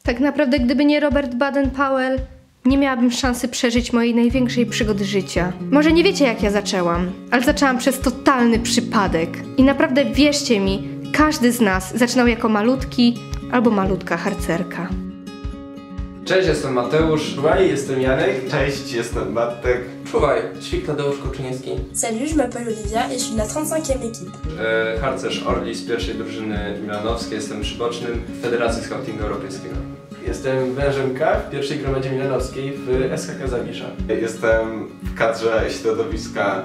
Tak naprawdę, gdyby nie Robert Baden-Powell, nie miałabym szansy przeżyć mojej największej przygody życia. Może nie wiecie, jak ja zaczęłam, ale zaczęłam przez totalny przypadek. I naprawdę wierzcie mi, każdy z nas zaczynał jako malutki albo malutka harcerka. Cześć, jestem Mateusz. Czuwaj, jestem Janek. Cześć, jestem Bartek. Czuwaj, Świk Tadeusz Koczyński. Salut, je m'appelle Olivia et je suis de la 35e équipe. Harcerz Orli z pierwszej drużyny milanowskiej, jestem przybocznym w Federacji Scoutingu Europejskiego. Jestem wężem K w pierwszej gromadzie milanowskiej w SHK Zawisza. Jestem w kadrze środowiska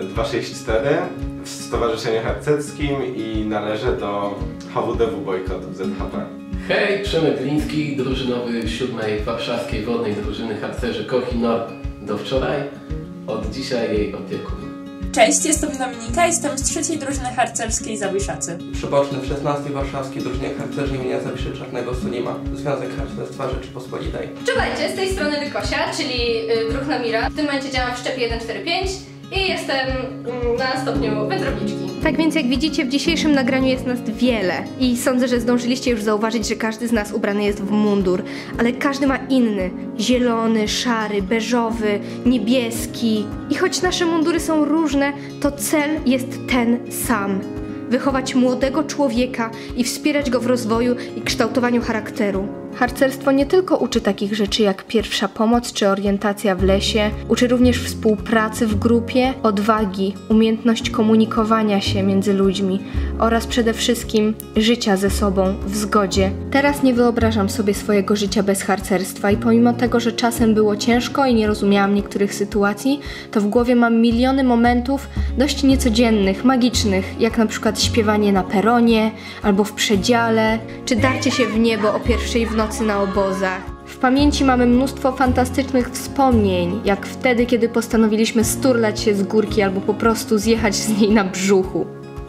264 w Stowarzyszeniu Harcerskim i należę do HWDW Bojkotów ZHP. Hej, Przemek Gliński, drużynowy 7. warszawskiej wodnej drużyny harcerzy Kochi Nord do wczoraj, od dzisiaj jej opiekun. Cześć, jestem Dominika, jestem z 3. drużyny harcerskiej Zawiszacy. Przyboczny w 16. warszawskiej drużynie harcerzy imienia Zawiszy Czarnego Sulima, Związek Harcerstwa Rzeczypospolitej. Czuwajcie, z tej strony Lykosia, czyli druh Namira. W tym momencie działam w szczepie 145 i jestem na stopniu wędrowniczki. Tak więc jak widzicie, w dzisiejszym nagraniu jest nas wiele i sądzę, że zdążyliście już zauważyć, że każdy z nas ubrany jest w mundur, ale każdy ma inny. Zielony, szary, beżowy, niebieski. I choć nasze mundury są różne, to cel jest ten sam. Wychować młodego człowieka i wspierać go w rozwoju i kształtowaniu charakteru. Harcerstwo nie tylko uczy takich rzeczy jak pierwsza pomoc czy orientacja w lesie, uczy również współpracy w grupie, odwagi, umiejętność komunikowania się między ludźmi oraz przede wszystkim życia ze sobą w zgodzie. Teraz nie wyobrażam sobie swojego życia bez harcerstwa i pomimo tego, że czasem było ciężko i nie rozumiałam niektórych sytuacji, to w głowie mam miliony momentów dość niecodziennych, magicznych, jak na przykład śpiewanie na peronie albo w przedziale, czy darcie się w niebo o pierwszej w nocy na obozach. W pamięci mamy mnóstwo fantastycznych wspomnień, jak wtedy, kiedy postanowiliśmy sturlać się z górki albo po prostu zjechać z niej na brzuchu.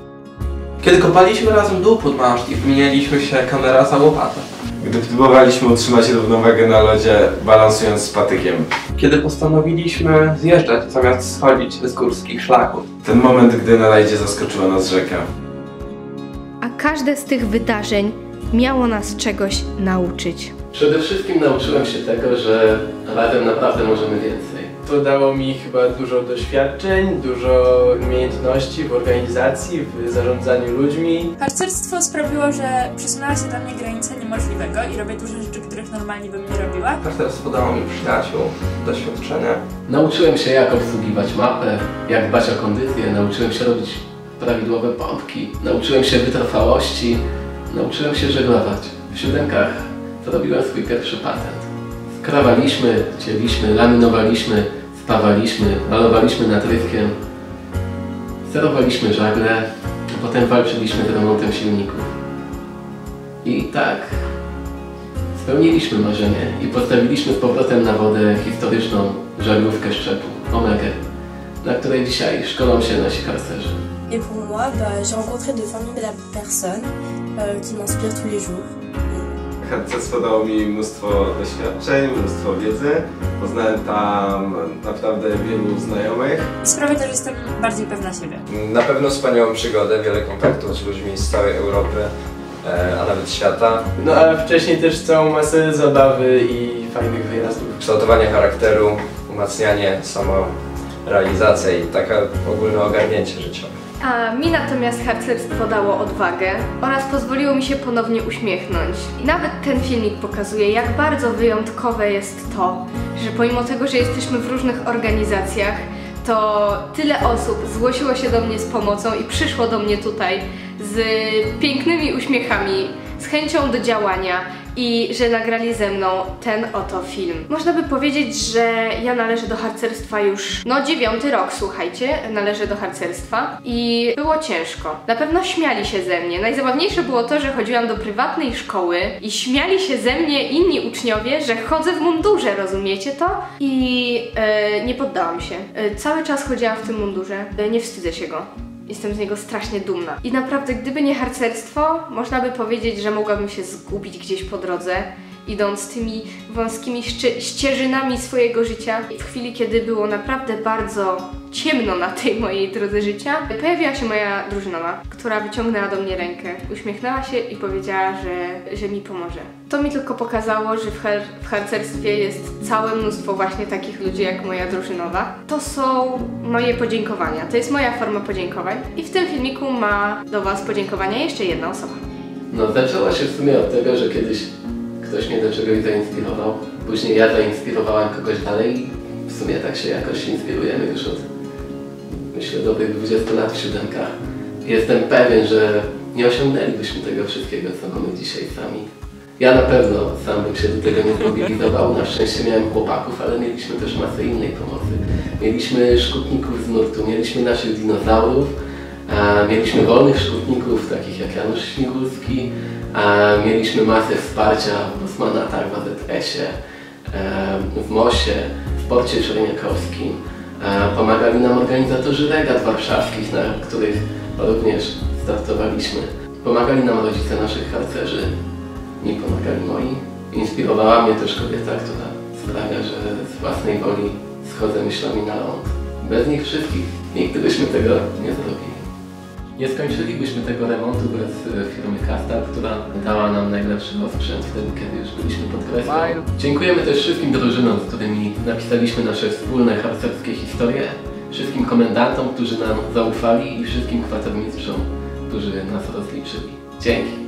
Kiedy kopaliśmy razem dół pod maszt i wymienialiśmy się kamera za łopatę. Gdy próbowaliśmy utrzymać równowagę na lodzie, balansując z patykiem. Kiedy postanowiliśmy zjeżdżać zamiast schodzić z górskich szlaków. Ten moment, gdy na rajdzie zaskoczyła nas rzeka. A każde z tych wydarzeń miało nas czegoś nauczyć. Przede wszystkim nauczyłem się tego, że razem naprawdę możemy więcej. To dało mi chyba dużo doświadczeń, dużo umiejętności w organizacji, w zarządzaniu ludźmi. Harcerstwo sprawiło, że przesunęła się dla mnie granica niemożliwego i robię dużo rzeczy, których normalnie bym nie robiła. Harcerstwo dało mi przyjaciół, doświadczenia. Nauczyłem się, jak obsługiwać mapę, jak dbać o kondycję, nauczyłem się robić prawidłowe pompki, nauczyłem się wytrwałości, nauczyłem się żeglować. W siódemkach zrobiłem swój pierwszy patent. Skrawaliśmy, cięliśmy, laminowaliśmy, spawaliśmy, malowaliśmy natryskiem, sterowaliśmy żagle, a potem walczyliśmy z remontem silników. I tak spełniliśmy marzenie i postawiliśmy z powrotem na wodę historyczną żaglówkę szczepu, Omegę, na której dzisiaj szkolą się nasi harcerze. Et pour moi, j'ai rencontré de formidables personnes qui m'inspirent tous les jours. Harcerstwo dało mi mnóstwo doświadczeń, mnóstwo wiedzy. Poznałem tam naprawdę wielu znajomych. Sprawia to, że jestem bardziej pewna siebie. Na pewno wspaniałą przygodę, wiele kontaktów z ludźmi z całej Europy, a nawet świata. No a wcześniej też całą masę zabawy i fajnych wyjazdów. Kształtowanie charakteru, umacnianie, samorealizacja i taka ogólne ogarnięcie życiowe. A mi natomiast harcerstwo dało odwagę oraz pozwoliło mi się ponownie uśmiechnąć. I nawet ten filmik pokazuje, jak bardzo wyjątkowe jest to, że pomimo tego, że jesteśmy w różnych organizacjach, to tyle osób zgłosiło się do mnie z pomocą i przyszło do mnie tutaj z pięknymi uśmiechami, z chęcią do działania i że nagrali ze mną ten oto film. Można by powiedzieć, że ja należę do harcerstwa już 9. rok, słuchajcie, należę do harcerstwa i było ciężko. Na pewno śmiali się ze mnie. Najzabawniejsze było to, że chodziłam do prywatnej szkoły i śmiali się ze mnie inni uczniowie, że chodzę w mundurze, rozumiecie to? I nie poddałam się. Cały czas chodziłam w tym mundurze, nie wstydzę się go. Jestem z niego strasznie dumna. I naprawdę, gdyby nie harcerstwo, można by powiedzieć, że mogłabym się zgubić gdzieś po drodze, idąc tymi wąskimi ścieżynami swojego życia. I w chwili, kiedy było naprawdę bardzo ciemno na tej mojej drodze życia, pojawiła się moja drużynowa, która wyciągnęła do mnie rękę, uśmiechnęła się i powiedziała, że mi pomoże. To mi tylko pokazało, że w harcerstwie jest całe mnóstwo właśnie takich ludzi jak moja drużynowa. To są moje podziękowania, to jest moja forma podziękowań i w tym filmiku ma do Was podziękowania jeszcze jedna osoba. No zaczęło się w sumie od tego, że kiedyś ktoś mnie do czegoś zainspirował, później ja zainspirowałem kogoś dalej i w sumie tak się jakoś inspirujemy już od, myślę, dobrych 20 lat w siódemkach. Jestem pewien, że nie osiągnęlibyśmy tego wszystkiego, co mamy dzisiaj sami. Ja na pewno sam bym się do tego nie zmobilizował. Na szczęście miałem chłopaków, ale mieliśmy też masę innej pomocy. Mieliśmy szkutników z nurtu, mieliśmy naszych dinozaurów, mieliśmy wolnych szkutników, takich jak Janusz Śmigulski, mieliśmy masę wsparcia w Bosmanatach, w AZS-ie, w MOS-ie, w Porcie Czerniakowskim. Pomagali nam organizatorzy regat warszawskich, na których również startowaliśmy. Pomagali nam rodzice naszych harcerzy, mi pomagali moi. Inspirowała mnie też kobieta, która sprawia, że z własnej woli schodzę myślami na ląd. Bez nich wszystkich nigdy byśmy tego nie zrobili. Nie skończylibyśmy tego remontu bez firmy Kastal, która dała nam najlepszy sprzęt wtedy, kiedy już byliśmy pod kreską. Dziękujemy też wszystkim drużynom, z którymi napisaliśmy nasze wspólne harcerskie historie, wszystkim komendantom, którzy nam zaufali i wszystkim kwatermistrzom, którzy nas rozliczyli. Dzięki!